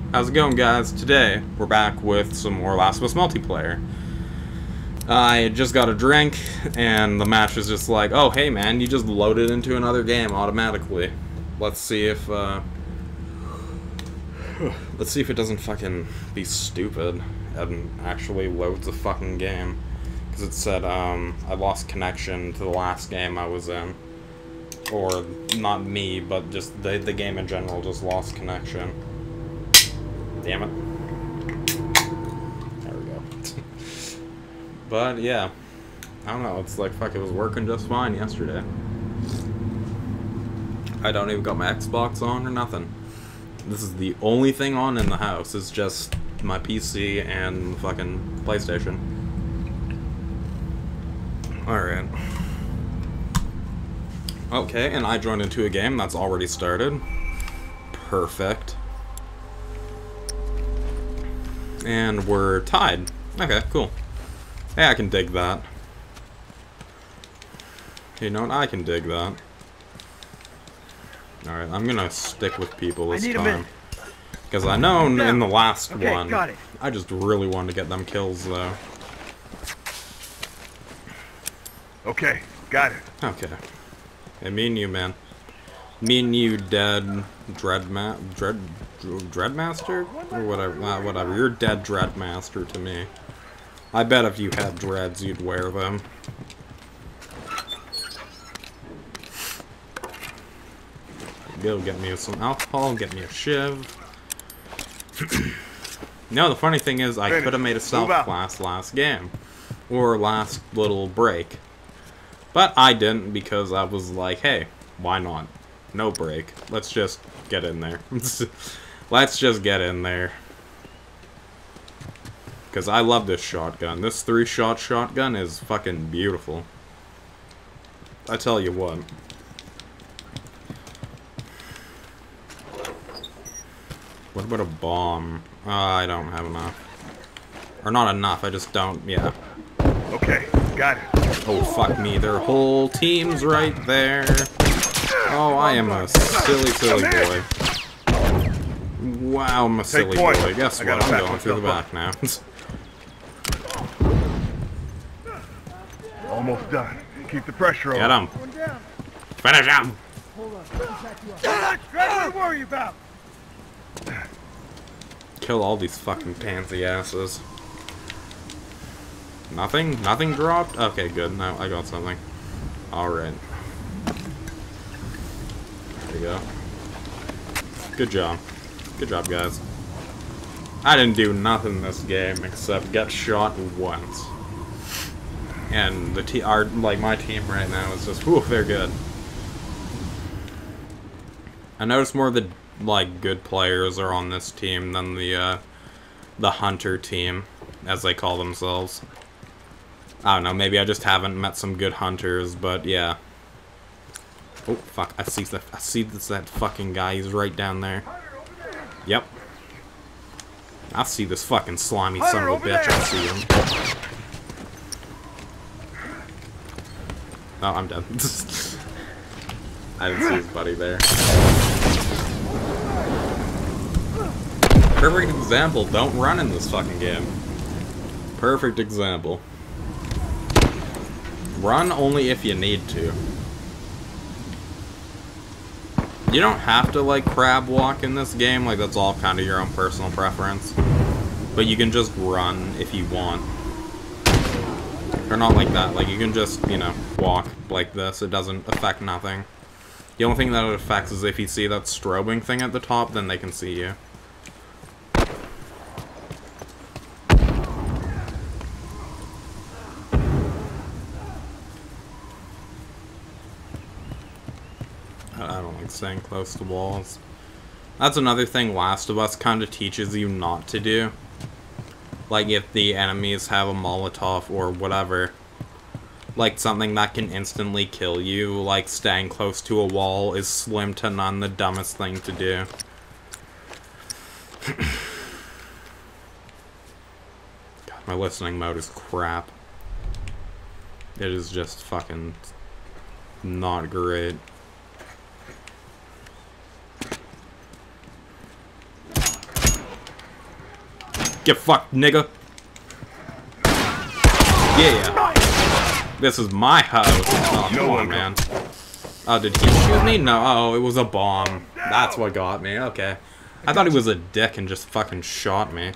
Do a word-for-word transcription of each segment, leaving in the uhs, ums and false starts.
How's it going, guys? Today, we're back with some more Last of Us multiplayer. I just got a drink, and the match was just like, oh, hey man, you just loaded into another game automatically. Let's see if, uh... let's see if it doesn't fucking be stupid and actually loads the fucking game. Because it said, um, I lost connection to the last game I was in. Or, not me, but just the, the game in general just lost connection. Damn it. There we go. But, yeah. I don't know, it's like, fuck, it was working just fine yesterday. I don't even got my Xbox on or nothing. This is the only thing on in the house. It's just my P C and fucking PlayStation. Alright. Okay, and I joined into a game that's already started. Perfect. And we're tied. Okay, cool. Hey, I can dig that. You know what? I can dig that. Alright, I'm gonna stick with people this time. Because I know in the last okay, one, got it. I just really wanted to get them kills, though. Okay, got it. Okay. Hey, me and you, man. Me and you, dead Dreadma Dread Dreadmaster? Or whatever, uh, whatever. You're dead Dreadmaster to me. I bet if you had dreads, you'd wear them. Go get me some alcohol, get me a shiv. No, the funny thing is, I could have made a stealth class last game. Or last little break. But I didn't because I was like, hey, why not? No break. Let's just get in there. Let's just get in there. Because I love this shotgun. This three-shot shotgun is fucking beautiful. I tell you what. What about a bomb? Uh, I don't have enough. Or not enough, I just don't, yeah. Okay, got it. Oh, fuck me, their whole team's right there. Oh, I am a silly, silly boy. Wow, I'm a silly boy. Guess what, I'm going through the back now. Almost done. Keep the pressure on. Get him. Finish him. What to worry about? Kill all these fucking pansy asses. Nothing? Nothing dropped? Okay, good. No, I got something. Alright. There you go. Good job. Good job, guys. I didn't do nothing this game except get shot once. And the t our like my team right now is just whew, they're good. I noticed more of the like good players are on this team than the uh the hunter team, as they call themselves. I don't know, maybe I just haven't met some good hunters, but yeah. Oh fuck, I see that I see this that fucking guy, he's right down there. Yep. I see this fucking slimy son of a bitch, I see him. Oh, I'm dead. I didn't see his buddy there. Perfect example, don't run in this fucking game. Perfect example. Run only if you need to. You don't have to, like, crab walk in this game, like, that's all kind of your own personal preference. But you can just run if you want. Or not like that, like, you can just, you know, walk like this, it doesn't affect nothing. The only thing that it affects is if you see that strobing thing at the top, then they can see you. I don't like staying close to walls. That's another thing Last of Us kind of teaches you not to do. Like, if the enemies have a Molotov or whatever, like something that can instantly kill you, like staying close to a wall is slim to none the dumbest thing to do. God, my listening mode is crap. It is just fucking not great. Get fucked, nigga. Yeah. This is my house. Oh, come on, man. Oh, did he shoot me? No. Oh, it was a bomb. That's what got me. Okay. I thought he was a dick and just fucking shot me.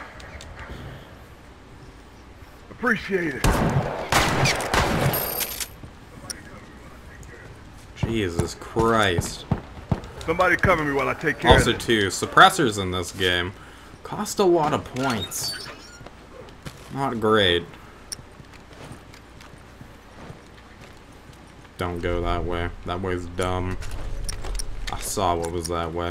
Appreciate it. Jesus Christ. Somebody cover me while I take care Also, of it. too, suppressors in this game cost a lot of points. Not great. Don't go that way. That way's dumb. I saw what was that way.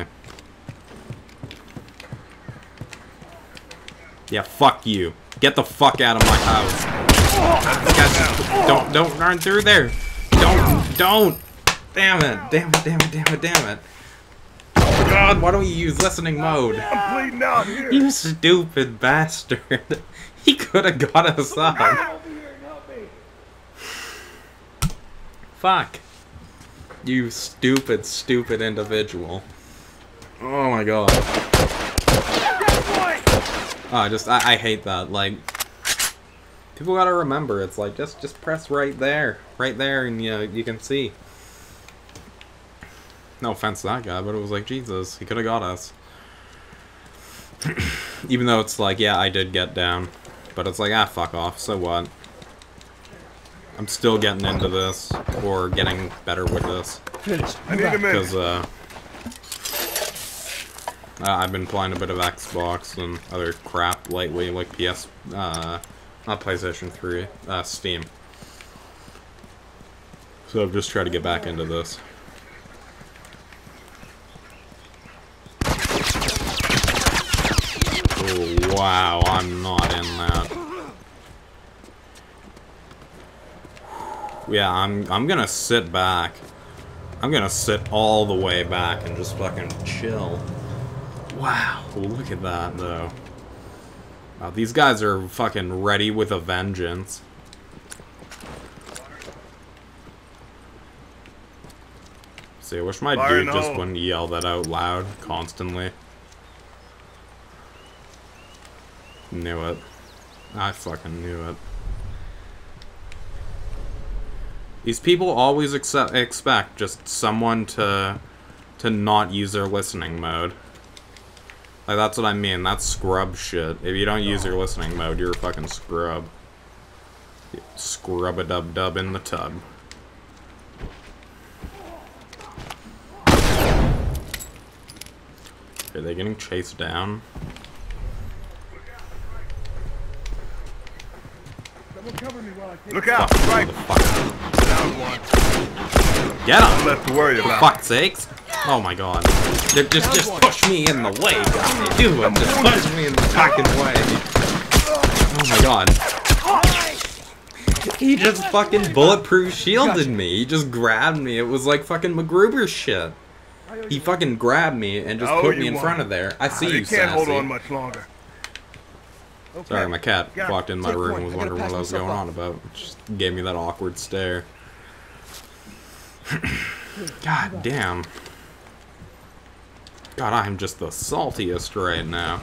Yeah, fuck you. Get the fuck out of my house. Guys, don't, don't run through there. Don't, don't. Damn it, damn it, damn it, damn it, damn it. God, why don't you use listening mode? I'm bleeding out here. You stupid bastard. He could have got us up. Fuck. You stupid, stupid individual. Oh my god. Oh, I just, I, I hate that. Like, people gotta remember, it's like, just, just press right there. Right there, and you know, you can see. No offense to that guy, but it was like, Jesus, he could have got us. Even though it's like, yeah, I did get down. But it's like, ah, fuck off, so what? I'm still getting into this, or getting better with this. I need a minute. Because, uh, uh, I've been playing a bit of Xbox and other crap lately, like P S, uh, not PlayStation three, uh, Steam. So I've just tried to get back into this. Oh, wow, I'm not in that. Yeah, I'm I'm gonna sit back. I'm gonna sit all the way back and just fucking chill. Wow, look at that though. Wow, these guys are fucking ready with a vengeance. See, I wish my Fire dude just no. wouldn't yell that out loud constantly. Knew it. I fucking knew it. These people always accept, expect just someone to to not use their listening mode. Like, that's what I mean. That's scrub shit. If you don't use your listening mode, you're a fucking scrub. Scrub-a-dub-dub in the tub. Are they getting chased down? Look out! Fuck, Right. motherfucker. Down one. Get him! Less to worry For about. fuck's sakes! Oh my god. They're just, just push me in the way, guys. Do it. Just push me in the fucking way. Oh my god. He just fucking bulletproof shielded me. He just grabbed me. It was like fucking MacGruber shit. He fucking grabbed me and just Oh, put me you in won. front of there. I see They you, can't hold sassy. on much longer. Okay. Sorry, my cat Yeah. walked in my Take room point. and was I gotta wondering what patch I was myself going up. on about. Just gave me that awkward stare. God damn. God, I am just the saltiest right now.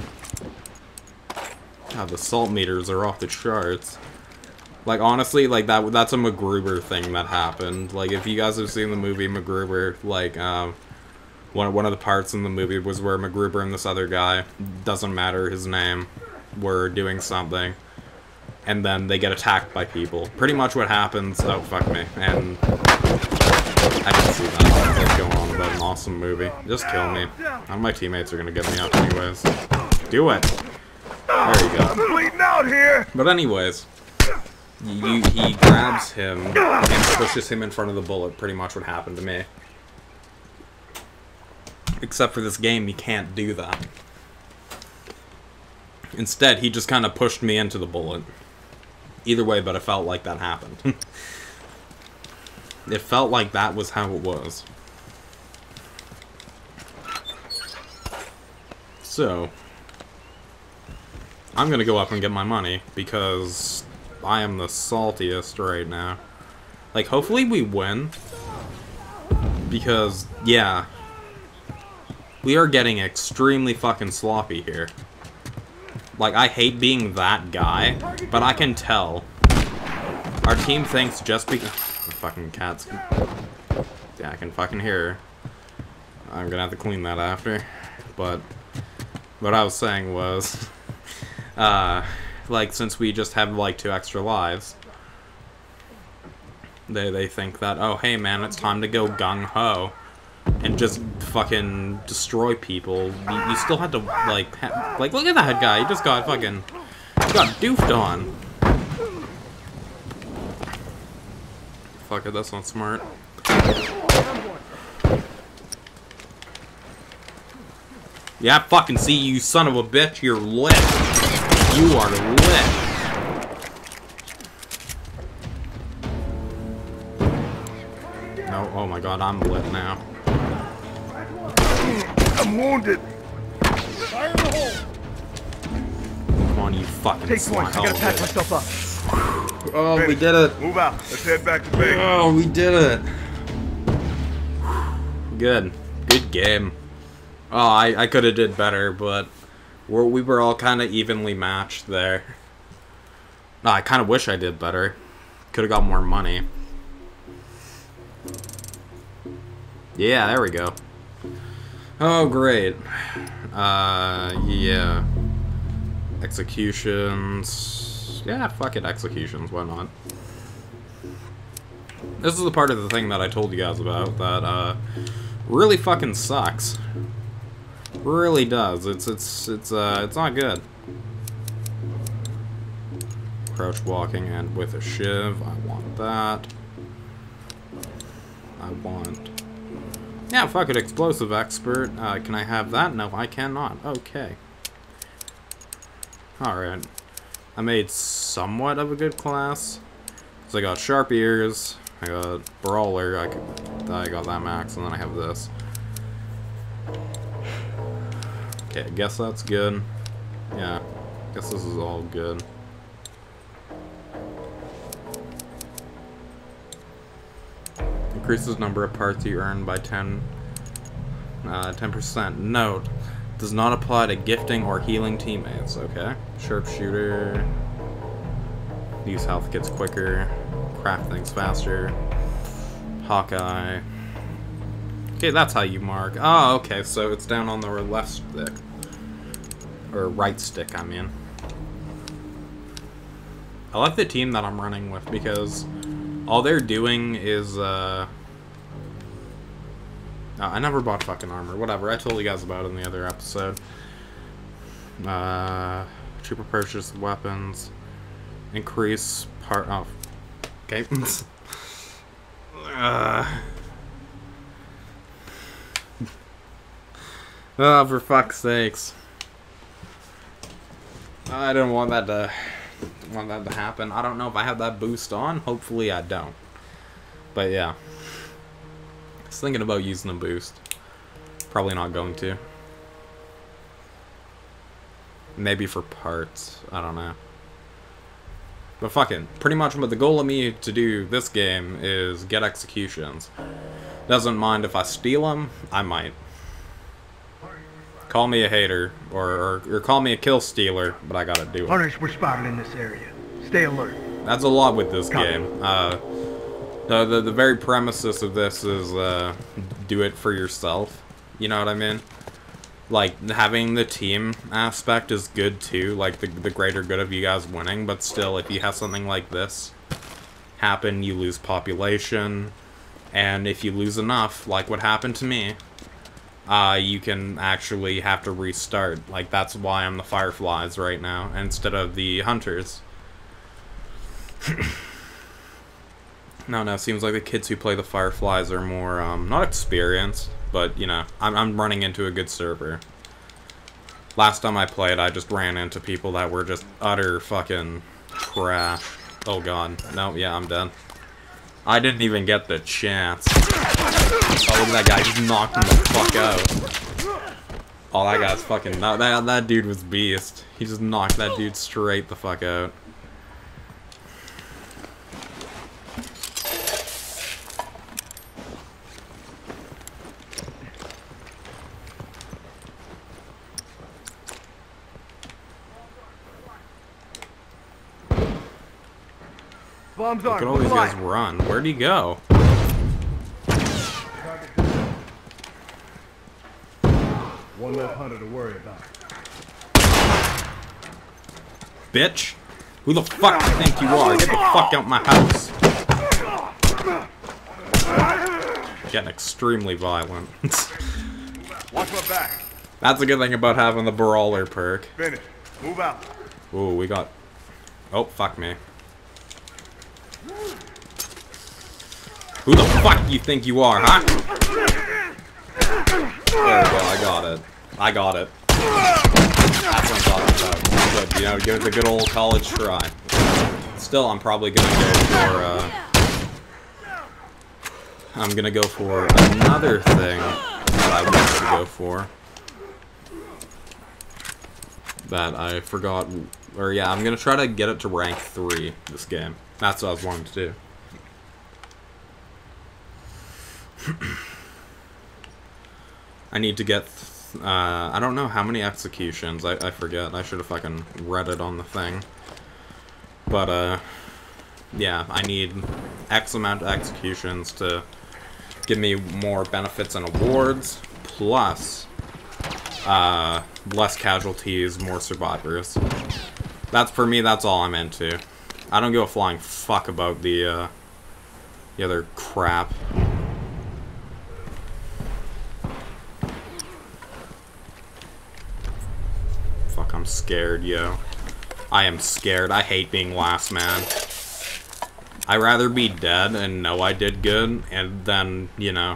God, the salt meters are off the charts. Like, honestly, like, that that's a MacGruber thing that happened. Like, if you guys have seen the movie MacGruber, like, um... One, one of the parts in the movie was where MacGruber and this other guy, doesn't matter his name, were doing something. And then they get attacked by people. Pretty much what happens... Oh, fuck me. And... I didn't see that. I was like going on about an awesome movie. Just kill me. None of my teammates are gonna get me out anyways. Do it! There you I'm go. bleeding out here. But anyways... You, he grabs him and pushes him in front of the bullet. Pretty much what happened to me. Except for this game, you can't do that. Instead, he just kind of pushed me into the bullet. Either way, but it felt like that happened. It felt like that was how it was. So, I'm gonna go up and get my money, because I am the saltiest right now. Like, hopefully we win. Because, yeah... We are getting extremely fucking sloppy here. Like, I hate being that guy, but I can tell. Our team thinks just because... The fucking cat's... Yeah, I can fucking hear her. I'm gonna have to clean that after. But what I was saying was... Uh, like, since we just have, like, two extra lives... They, they think that, oh, hey, man, it's time to go gung-ho. And just fucking destroy people. You, you still had to, like, ha like, look at that guy. He just got fucking... He got doofed on. Fuck it, that's not smart. Yeah, I fucking see you, son of a bitch. You're lit. You are lit. No, oh my god, I'm lit now. I'm wounded. Fire in the hole. Come on, you fucking Take one. I gotta oh, patch myself up. Oh, we did it. Move out. Let's head back to base. Oh, we did it. Good. Good game. Oh, I, I could have did better, but we're, we were all kind of evenly matched there. No, I kind of wish I did better. Could have got more money. Yeah, there we go. Oh, great. Uh, yeah. Executions. Yeah, fuck it, executions, why not? This is the part of the thing that I told you guys about that, uh, really fucking sucks. Really does. It's, it's, it's, uh, it's not good. Crouch walking and with a shiv. I want that. I want... Yeah, fuck it, explosive expert. Uh, can I have that? No, I cannot. Okay. Alright. I made somewhat of a good class. So I got sharp ears, I got brawler, I, could, I got that max, and then I have this. Okay, I guess that's good. Yeah, I guess this is all good. Increases number of parts you earn by ten, uh, ten percent. Note, does not apply to gifting or healing teammates. Okay. Sharpshooter. Use health kits quicker. Craft things faster. Hawkeye. Okay, that's how you mark. Oh, okay, so it's down on the left stick. Or right stick, I mean. I like the team that I'm running with because all they're doing is, uh... uh... I never bought fucking armor. Whatever, I told you guys about it in the other episode. Uh... Cheaper purchase weapons. Increase part... Oh. Okay. uh... Oh, for fuck's sakes. I didn't want that to... want that to happen. I don't know if I have that boost on. Hopefully I don't. But yeah. I was thinking about using the boost. Probably not going to. Maybe for parts. I don't know. But fucking, pretty much what the goal of me to do this game is get executions. Doesn't mind if I steal them, I might. Call me a hater, or, or, or call me a kill stealer, but I gotta do it. Hunters were spotted in this area. Stay alert. That's a lot with this game. Uh, the, the, the very premises of this is, uh, do it for yourself. You know what I mean? Like, having the team aspect is good too, like the, the greater good of you guys winning, but still, if you have something like this happen, you lose population, and if you lose enough, like what happened to me, uh, you can actually have to restart. Like, that's why I'm the Fireflies right now, instead of the Hunters. No, no, it seems like the kids who play the Fireflies are more, um, not experienced, but, you know, I'm, I'm running into a good server. Last time I played, I just ran into people that were just utter fucking trash. Oh god. No, yeah, I'm dead. I didn't even get the chance. Oh, look at that guy, just knocked him the fuck out. Oh, that guy's fucking... That, that, that dude was beast. He just knocked that dude straight the fuck out. Bombs Look armed. at all Look these guys alive. run. Where'd he go? One less hunter to worry about. Bitch! Who the fuck do you think you are? Get the fuck out my house. Getting extremely violent. Watch my back. That's a good thing about having the brawler perk. Finish. Move out. Ooh, we got... Oh, fuck me. Who the fuck do you think you are, huh? There we go, I got it. I got it. That's what I'm talking about. Good, you know, give it a good old college try. Still, I'm probably gonna go for, uh... I'm gonna go for another thing that I wanted to go for. That I forgot... Or yeah, I'm gonna try to get it to rank three this game. That's what I was wanting to do. I need to get... Uh, I don't know how many executions. I, I forget. I should have fucking read it on the thing. But, uh... yeah, I need X amount of executions to give me more benefits and awards. Plus... Uh, less casualties, more survivors. That's, for me, that's all I'm into. I don't give a flying fuck about the, uh, the other crap. Fuck, I'm scared, yo. I am scared. I hate being last man. I'd rather be dead and know I did good, and then, you know...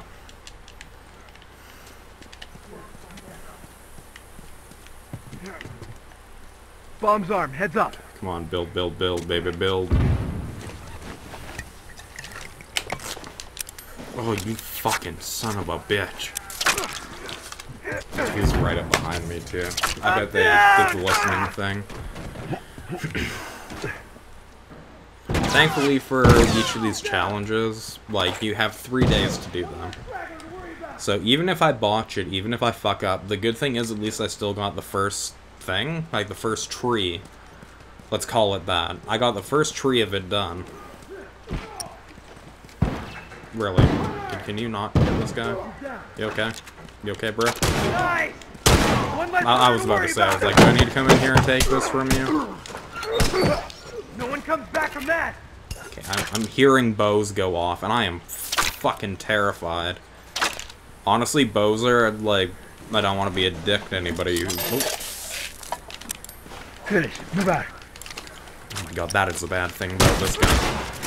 Bombs armed. Heads up. Come on, build, build, build, baby, build. Oh, you fucking son of a bitch. He's right up behind me, too. I bet they did the listening thing. Thankfully for each of these challenges, like, you have three days to do them. So even if I botch it, even if I fuck up, the good thing is at least I still got the first thing, like the first tree. Let's call it that. I got the first tree of it done. Really? Can, can you not hit this guy? You okay? You okay, bro? Nice. I, I was about to say, I was like, do I need to come in here and take this from you? No one comes back from that. Okay, I'm, I'm hearing bows go off, and I am fucking terrified. Honestly, bows are, like, I don't want to be a dick to anybody who... Oh. Finish. Move out. Oh my god, that is the bad thing about this guy.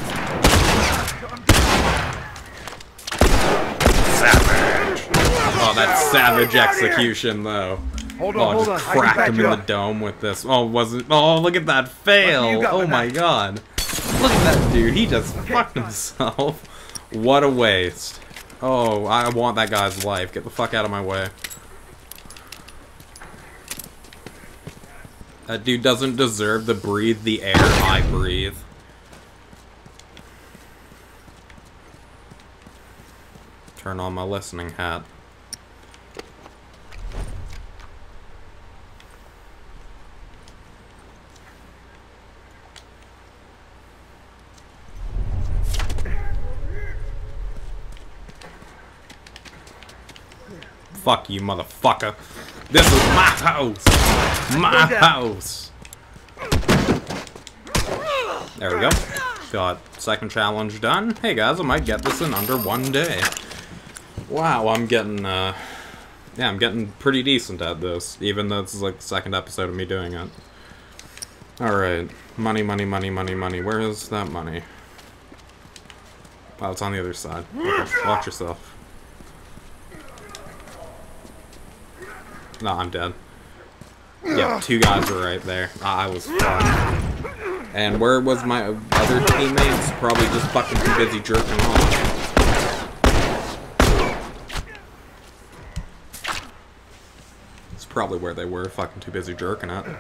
Savage! Oh, that's savage execution, though. Hold on, Oh, hold just on. I can cracked back him you in the up. dome with this. Oh, wasn't... Oh, look at that fail! You got Oh with my that. god. Look at that dude, he just fucked himself. What a waste. Oh, I want that guy's life. Get the fuck out of my way. That dude doesn't deserve to breathe the air I breathe. Turn on my listening hat. Fuck you, motherfucker. This is my house! My house! There we go. Got second challenge done. Hey guys, I might get this in under one day. Wow, I'm getting, uh... yeah, I'm getting pretty decent at this, even though this is like the second episode of me doing it. Alright. Money, money, money, money, money. Where is that money? Wow, it's on the other side. Okay, watch yourself. No, I'm dead. Yeah, two guys were right there. I was fine. And where was my other teammates? Probably just fucking too busy jerking off. It's probably where they were, fucking too busy jerking it.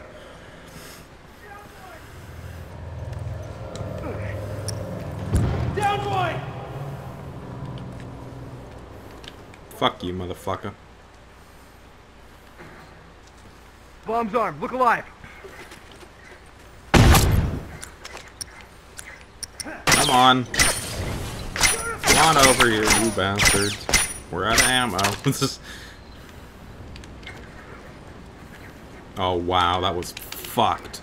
Down one! Fuck you, motherfucker. Bombs armed. Look alive. Come on. Come on over here, you bastards. We're out of ammo. Oh, wow, that was fucked.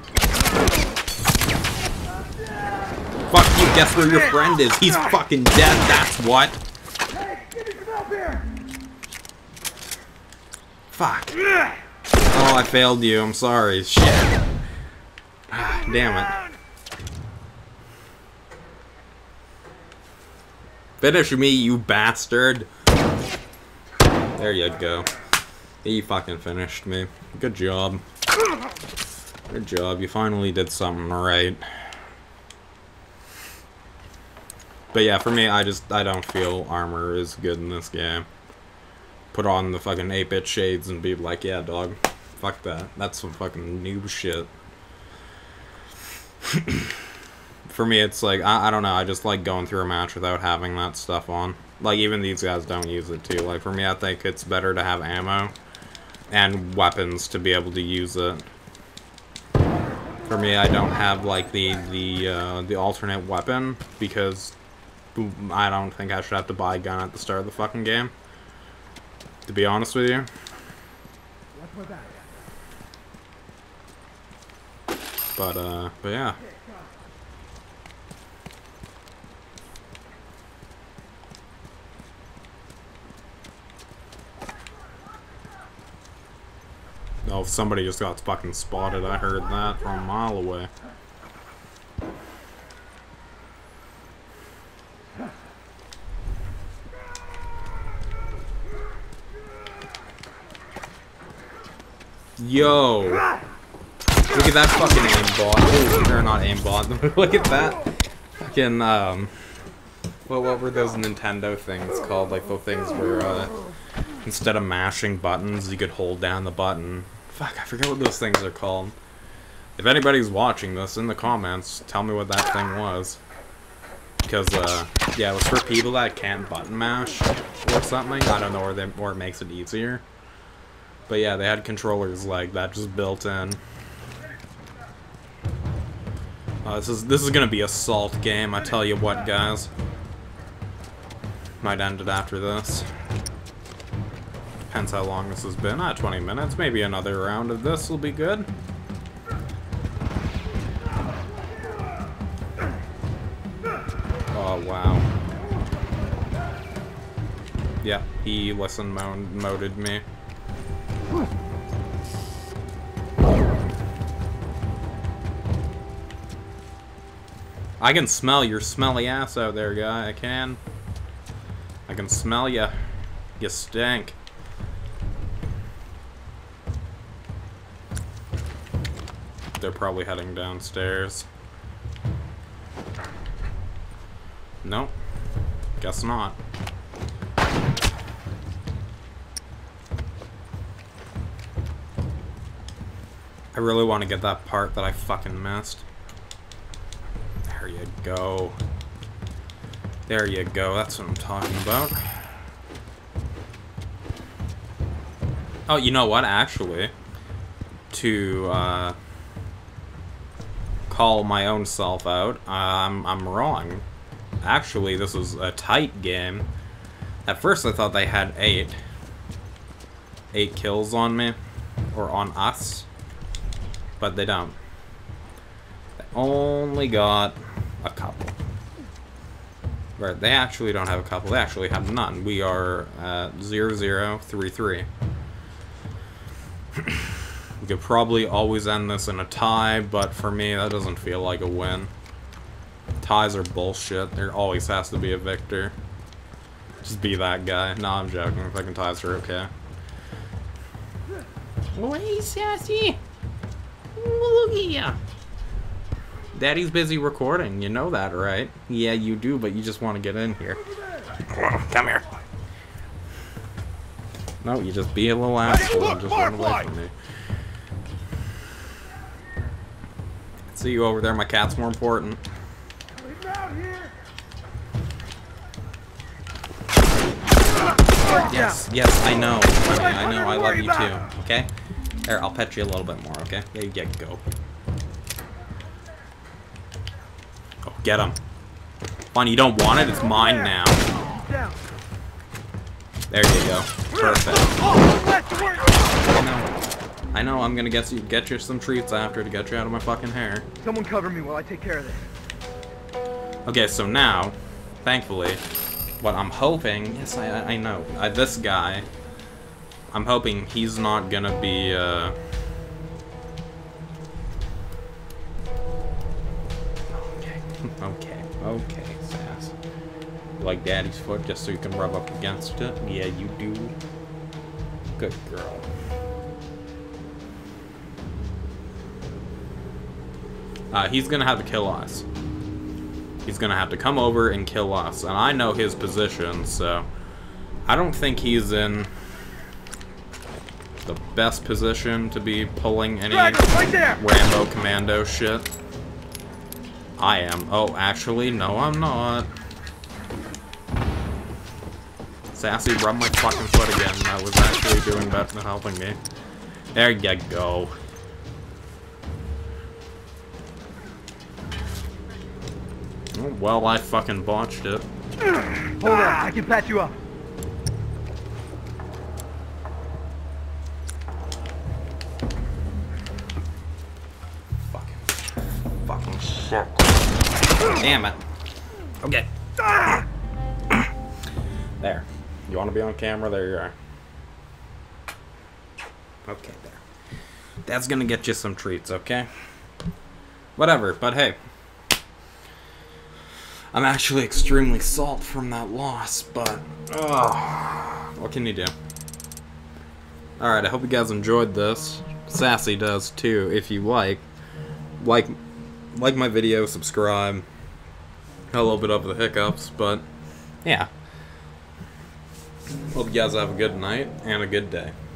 Fuck you, guess where your friend is? He's fucking dead, that's what. Fuck. Oh, I failed you, I'm sorry. Shit. Ah, damn it. Finish me, you bastard. There you go. He fucking finished me. Good job. Good job, you finally did something right. But yeah, for me, I just, I don't feel armor is good in this game. Put on the fucking eight bit shades and be like, yeah, dog, fuck that. That's some fucking noob shit. For me, it's like, I, I don't know, I just like going through a match without having that stuff on. Like, even these guys don't use it too. Like, for me, I think it's better to have ammo and weapons to be able to use it. For me, I don't have, like, the, the, uh, the alternate weapon, because I don't think I should have to buy a gun at the start of the fucking game. To be honest with you. But, uh, but yeah. Oh, somebody just got fucking spotted. I heard that from a mile away. Yo! Look at that fucking aimbot. Oh, they're not aimbot. Look at that. Fucking, um... Well, what were those Nintendo things called? Like, the things where, uh... instead of mashing buttons, you could hold down the button. Fuck, I forget what those things are called. If anybody's watching this, in the comments, tell me what that thing was. Because, uh, yeah, it was for people that can't button mash or something. I don't know, or, they, or it makes it easier. But yeah, they had controllers like that just built in. Uh, this is this is gonna be a salt game, I tell you what, guys. Might end it after this. Depends how long this has been. Ah, twenty minutes. Maybe another round of this will be good. Oh, wow. Yeah, he listen mode moded me. I can smell your smelly ass out there, guy. I can. I can smell ya. You stink. They're probably heading downstairs. Nope. Guess not. I really want to get that part that I fucking missed. There you go. There you go. That's what I'm talking about. Oh, you know what? Actually, to uh, call my own self out, uh, I'm I'm wrong. Actually, this was a tight game. At first, I thought they had eight, eight kills on me, or on us, but they don't. They only got a couple. Right, they actually don't have a couple. They actually have none. We are at zero zero three three. We could probably always end this in a tie, but for me, that doesn't feel like a win. Ties are bullshit. There always has to be a victor. Just be that guy. No, I'm joking. Fucking ties are okay. Oh, hey, sassy. Look at ya. Daddy's busy recording. You know that, right? Yeah, you do, but you just want to get in here. Come here. No, you just be a little asshole and just run away from me. See you over there. My cat's more important. Yes, yes, I know. Honey, I know. I love you too. Okay? There, I'll pet you a little bit more, okay? There you get go. Oh, get him. Fine, you don't want it, it's mine now. Down. There you go. Perfect. Oh, that's the work. I know. I know, I'm gonna get you get you some treats after to get you out of my fucking hair. Someone cover me while I take care of this. Okay, so now, thankfully, what I'm hoping, yes, I, I know, I, this guy, I'm hoping he's not gonna be, uh... Okay, okay, okay, Sass. You like Daddy's foot just so you can rub up against it? Yeah, you do. Good girl. Uh, he's gonna have to kill us. He's gonna have to come over and kill us, and I know his position, so I don't think he's in the best position to be pulling any Right there. Rambo commando shit. I am. Oh, actually, no, I'm not. Sassy, rub my fucking foot again. That was actually doing better than helping me. There you go. Oh, well, I fucking botched it. Hold on, I can patch you up. Fucking, fucking shit. Damn it. Okay. There. You want to be on camera? There you are. Okay, there. That's gonna get you some treats, okay? Whatever, but hey. I'm actually extremely salt from that loss, but... Oh, what can you do? Alright, I hope you guys enjoyed this. Sassy does too, if you like. Like, like my video, subscribe. Had a little bit of the hiccups, but... Yeah. Hope you guys have a good night and a good day.